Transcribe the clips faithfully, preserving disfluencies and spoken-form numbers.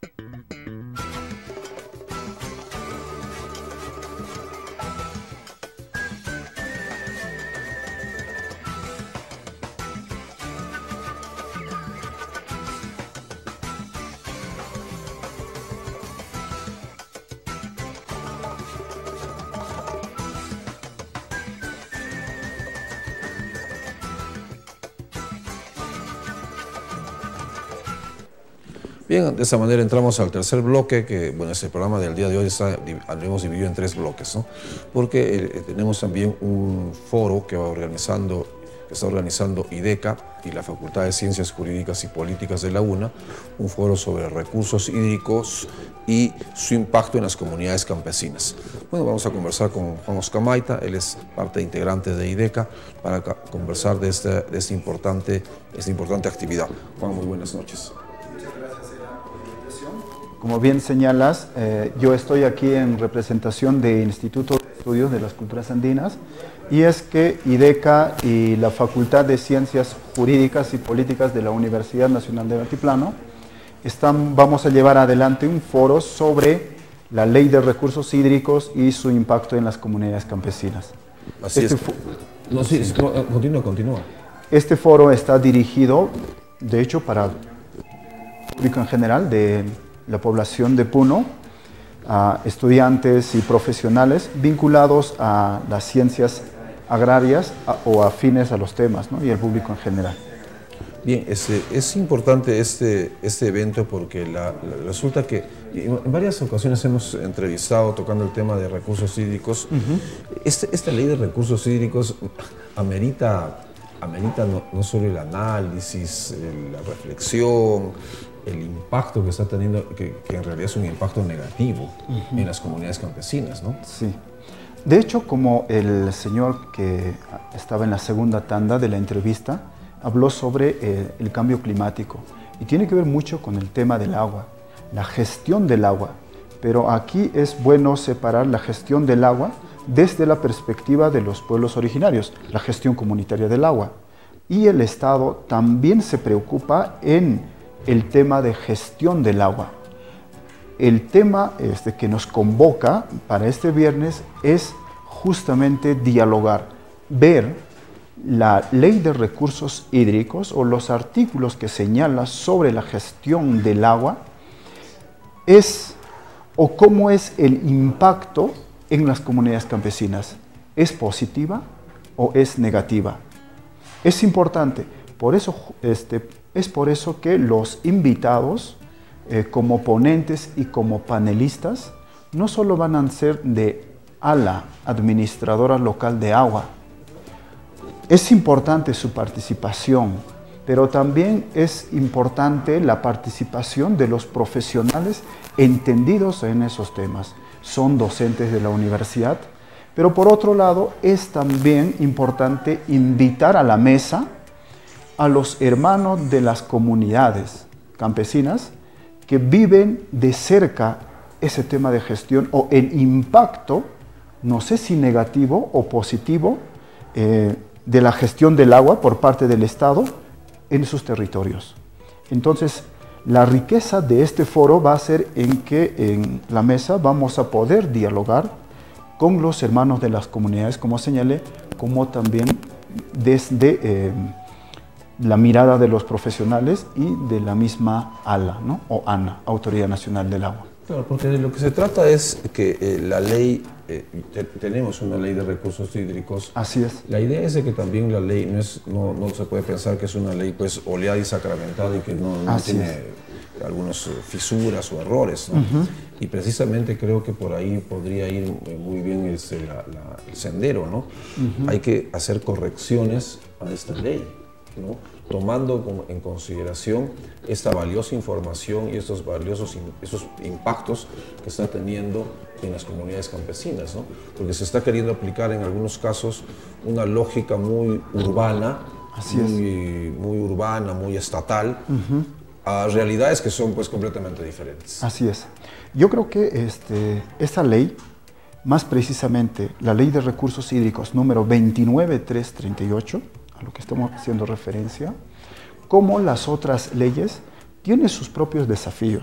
Bien, de esa manera entramos al tercer bloque, que bueno, este programa del día de hoy está, lo hemos dividido en tres bloques, ¿no? Porque eh, tenemos también un foro que va organizando, que está organizando IDECA y la Facultad de Ciencias Jurídicas y Políticas de la UNA, un foro sobre recursos hídricos y su impacto en las comunidades campesinas. Bueno, vamos a conversar con Juan Oscar Maita, él es parte integrante de IDECA, para conversar de esta, de esta, importante, esta importante actividad. Juan, muy buenas noches. Como bien señalas, eh, yo estoy aquí en representación del Instituto de Estudios de las Culturas Andinas, y es que IDECA y la Facultad de Ciencias Jurídicas y Políticas de la Universidad Nacional de Altiplano están, vamos a llevar adelante un foro sobre la Ley de Recursos Hídricos y su impacto en las comunidades campesinas. Así este es. No, sí, sí. Continúa, continúa. Este foro está dirigido, de hecho, para el público en general de la población de Puno, a estudiantes y profesionales vinculados a las ciencias agrarias a, o afines a los temas, ¿no? Y al público en general. Bien, este, es importante este, este evento porque la, la, resulta que en varias ocasiones hemos entrevistado tocando el tema de recursos hídricos. Uh-huh. este, esta ley de recursos hídricos amerita, amerita no, no solo el análisis, la reflexión, el impacto que está teniendo, que, que en realidad es un impacto negativo uh-huh. en las comunidades campesinas, ¿no? Sí. De hecho, como el señor que estaba en la segunda tanda de la entrevista habló sobre eh, el cambio climático, y tiene que ver mucho con el tema del agua, la gestión del agua, pero aquí es bueno separar la gestión del agua desde la perspectiva de los pueblos originarios, la gestión comunitaria del agua, y el Estado también se preocupa en el tema de gestión del agua. El tema este, que nos convoca para este viernes es justamente dialogar, ver la Ley de Recursos Hídricos o los artículos que señala sobre la gestión del agua es o cómo es el impacto en las comunidades campesinas. ¿Es positiva o es negativa? Es importante, por eso este, es por eso que los invitados, eh, como ponentes y como panelistas, no solo van a ser de ALA, Administradora Local de Agua. Es importante su participación, pero también es importante la participación de los profesionales entendidos en esos temas. Son docentes de la universidad, pero por otro lado es también importante invitar a la mesa a los hermanos de las comunidades campesinas que viven de cerca ese tema de gestión o el impacto, no sé si negativo o positivo, eh, de la gestión del agua por parte del Estado en sus territorios. Entonces, la riqueza de este foro va a ser en que en la mesa vamos a poder dialogar con los hermanos de las comunidades, como señalé, como también desde eh, la mirada de los profesionales y de la misma ALA, ¿no? O ANA, Autoridad Nacional del Agua. Claro, porque de lo que se trata es que eh, la ley, eh, te, tenemos una ley de recursos hídricos. Así es. La idea es de que también la ley no, es, no, no se puede pensar que es una ley pues oleada y sacramentada y que no, no tiene es. algunas fisuras o errores, ¿no? Uh-huh. Y precisamente creo que por ahí podría ir muy bien el, la, la, el sendero, ¿no? Uh-huh. Hay que hacer correcciones a esta ley, ¿no? Tomando en consideración esta valiosa información y estos valiosos esos impactos que está teniendo en las comunidades campesinas, ¿no? Porque se está queriendo aplicar en algunos casos una lógica muy urbana, Así muy, es. muy urbana, muy estatal, uh-huh. a realidades que son pues completamente diferentes. Así es. Yo creo que este, esta ley, más precisamente la Ley de Recursos Hídricos número veintinueve mil trescientos treinta y ocho, a lo que estamos haciendo referencia, como las otras leyes, tiene sus propios desafíos.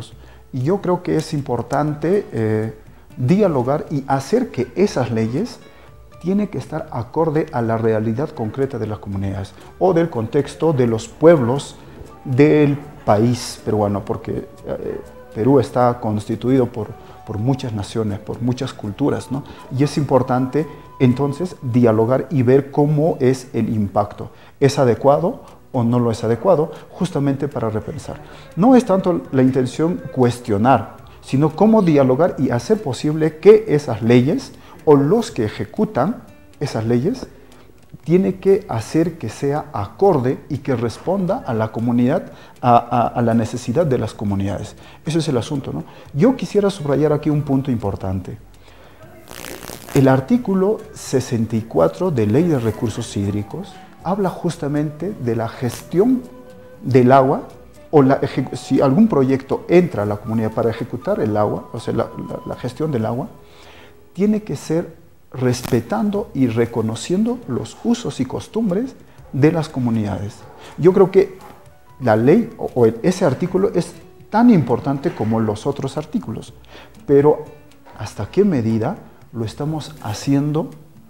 Y yo creo que es importante eh, dialogar y hacer que esas leyes tienen que estar acorde a la realidad concreta de las comunidades o del contexto de los pueblos del país peruano, porque eh, Perú está constituido por, por muchas naciones, por muchas culturas, ¿no? Y es importante entonces dialogar y ver cómo es el impacto. ¿Es adecuado o no lo es adecuado? Justamente para repensar. No es tanto la intención cuestionar, sino cómo dialogar y hacer posible que esas leyes o los que ejecutan esas leyes tiene que hacer que sea acorde y que responda a la comunidad, a, a, a la necesidad de las comunidades. Ese es el asunto, ¿no? Yo quisiera subrayar aquí un punto importante. El artículo sesenta y cuatro de Ley de Recursos Hídricos habla justamente de la gestión del agua, o la, si algún proyecto entra a la comunidad para ejecutar el agua, o sea, la, la, la gestión del agua, tiene que ser respetando y reconociendo los usos y costumbres de las comunidades. Yo creo que la ley o, o ese artículo es tan importante como los otros artículos, pero ¿hasta qué medida lo estamos haciendo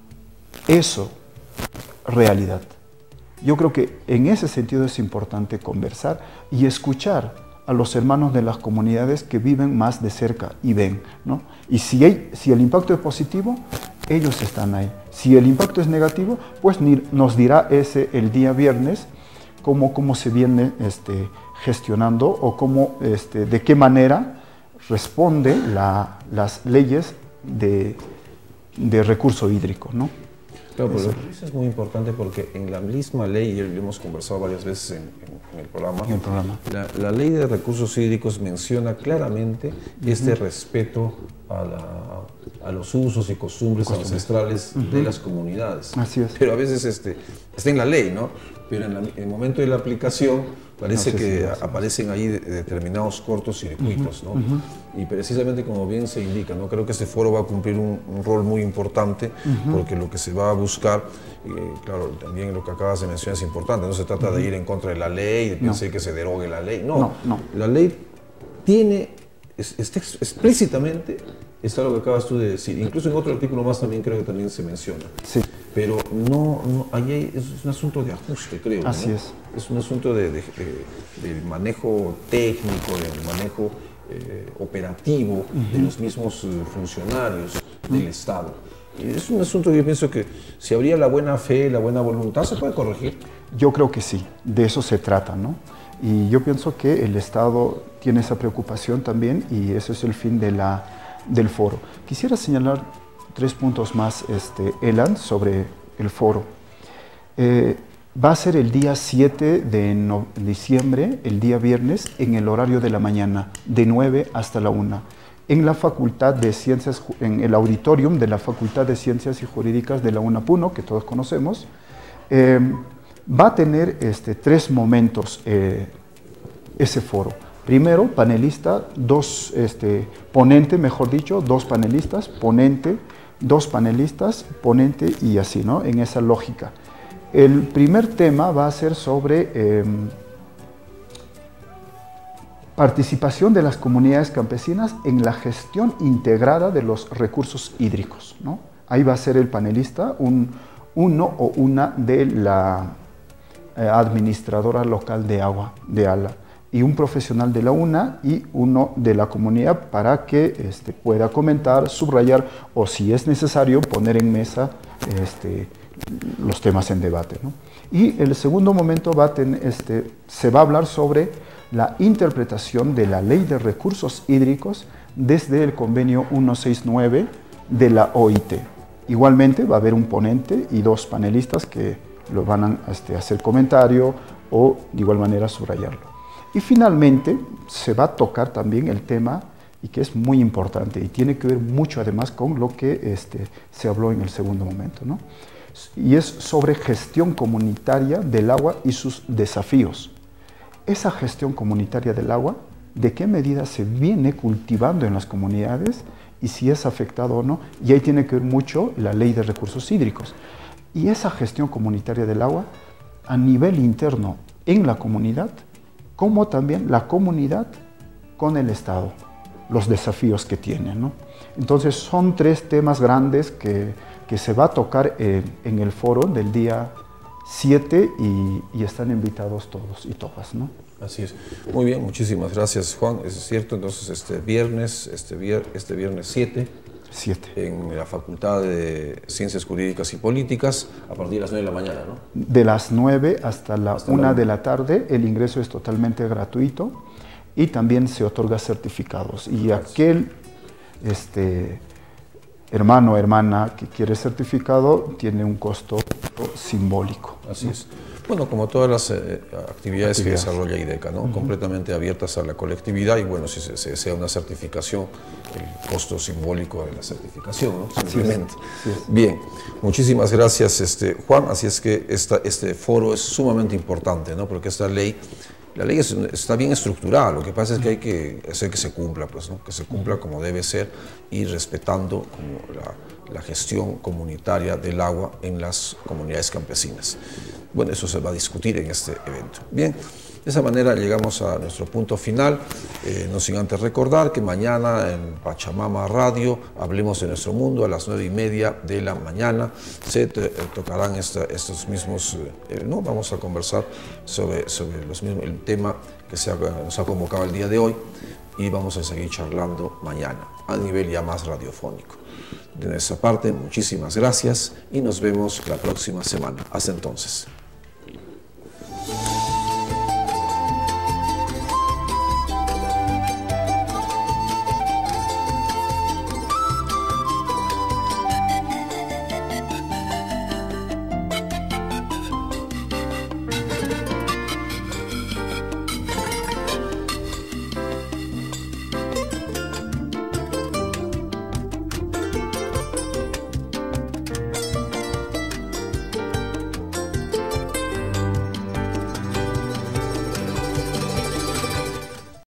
eso realidad? Yo creo que en ese sentido es importante conversar y escuchar a los hermanos de las comunidades que viven más de cerca y ven, ¿no? Y si, hay, si el impacto es positivo, ellos están ahí. Si el impacto es negativo, pues ni, nos dirá ese el día viernes cómo, cómo se viene este, gestionando o cómo, este, de qué manera responde la, las leyes de, de recurso hídrico, ¿no? Claro, pero eso es muy importante porque en la misma ley, y lo hemos conversado varias veces en, en, en el programa, en el programa. La, la ley de recursos hídricos menciona claramente este uh-huh. respeto a, la, a los usos y costumbres, costumbres. ancestrales uh-huh. de las comunidades. Así es. Pero a veces este, está en la ley, ¿no? Pero en, la, en el momento de la aplicación parece no sé que si aparecen ahí determinados cortocircuitos, ¿no? Uh-huh. Y precisamente como bien se indica, ¿no? Creo que este foro va a cumplir un, un rol muy importante uh-huh. porque lo que se va a buscar, eh, claro, también lo que acabas de mencionar es importante, no se trata uh-huh. de ir en contra de la ley, de pensar no. que se derogue la ley, no, no, no. La ley tiene, es, está explícitamente, está lo que acabas tú de decir, incluso en otro artículo más también creo que también se menciona. Sí. Pero no, no ahí hay, es un asunto de ajuste, creo. Así ¿no? es. Es un asunto de, de, de, de manejo técnico, de manejo eh, operativo uh-huh. de los mismos uh, funcionarios uh-huh. del Estado. Y es un asunto que yo pienso que si habría la buena fe, la buena voluntad, ¿se puede corregir? Yo creo que sí, de eso se trata, ¿no? Y yo pienso que el Estado tiene esa preocupación también y ese es el fin de la, del foro. Quisiera señalar tres puntos más, este, Elan, sobre el foro. Eh, va a ser el día siete de no, diciembre, el día viernes, en el horario de la mañana, de nueve hasta la una, en la Facultad de Ciencias, en el auditorium de la Facultad de Ciencias y Jurídicas de la UNAPUNO, que todos conocemos. Eh, va a tener este, tres momentos eh, ese foro. Primero, panelista, dos, este, ponente, mejor dicho, dos panelistas, ponente, dos panelistas, ponente y así, ¿no? En esa lógica. El primer tema va a ser sobre eh, participación de las comunidades campesinas en la gestión integrada de los recursos hídricos, ¿no? Ahí va a ser el panelista, un, uno o una de la eh, administradora local de agua, de ALA, y un profesional de la UNA y uno de la comunidad para que este, pueda comentar, subrayar o si es necesario poner en mesa este, los temas en debate, ¿no? Y el segundo momento va a tener, este, se va a hablar sobre la interpretación de la Ley de Recursos Hídricos desde el convenio ciento sesenta y nueve de la O I T. Igualmente va a haber un ponente y dos panelistas que lo van a este, hacer comentario o de igual manera subrayarlo. Y finalmente se va a tocar también el tema, y que es muy importante, y tiene que ver mucho además con lo que este, se habló en el segundo momento, ¿no? Y es sobre gestión comunitaria del agua y sus desafíos. Esa gestión comunitaria del agua, ¿de qué medida se viene cultivando en las comunidades y si es afectado o no? Y ahí tiene que ver mucho la Ley de Recursos Hídricos. Y esa gestión comunitaria del agua a nivel interno en la comunidad, como también la comunidad con el Estado. los desafíos que tiene, ¿no? Entonces son tres temas grandes que, que se va a tocar eh, en el foro del día siete y, y están invitados todos y todas, ¿no? Así es. Muy bien, muchísimas gracias, Juan. Es cierto, entonces este viernes, este, vier, este viernes siete, en la Facultad de Ciencias Jurídicas y Políticas, a partir de las nueve de la mañana, ¿no? De las nueve hasta la hasta una la... de la tarde, el ingreso es totalmente gratuito y también se otorga certificados. Y gracias. Aquel este, hermano o hermana que quiere certificado tiene un costo simbólico. Así es. Bueno, como todas las eh, actividades, actividades que desarrolla IDECA, ¿no? Uh-huh. Completamente abiertas a la colectividad y bueno, si se, se desea una certificación, el costo simbólico de la certificación, ¿no? Simplemente. Sí es. Sí es. Bien, muchísimas gracias, este, Juan. Así es que esta, este foro es sumamente importante, ¿no? Porque esta ley, la ley es, está bien estructurada, lo que pasa es que hay que hacer que se cumpla, pues, ¿no? Que se cumpla como debe ser y respetando como la, la gestión comunitaria del agua en las comunidades campesinas. Bueno, eso se va a discutir en este evento. Bien, de esa manera llegamos a nuestro punto final, eh, no sin antes recordar que mañana en Pachamama Radio, Hablemos de Nuestro Mundo, a las nueve y media de la mañana, se te, eh, tocarán esta, estos mismos, eh, ¿no? Vamos a conversar sobre, sobre los mismos, el tema que se ha, nos ha convocado el día de hoy y vamos a seguir charlando mañana, a nivel ya más radiofónico. De nuestra parte, muchísimas gracias y nos vemos la próxima semana. Hasta entonces.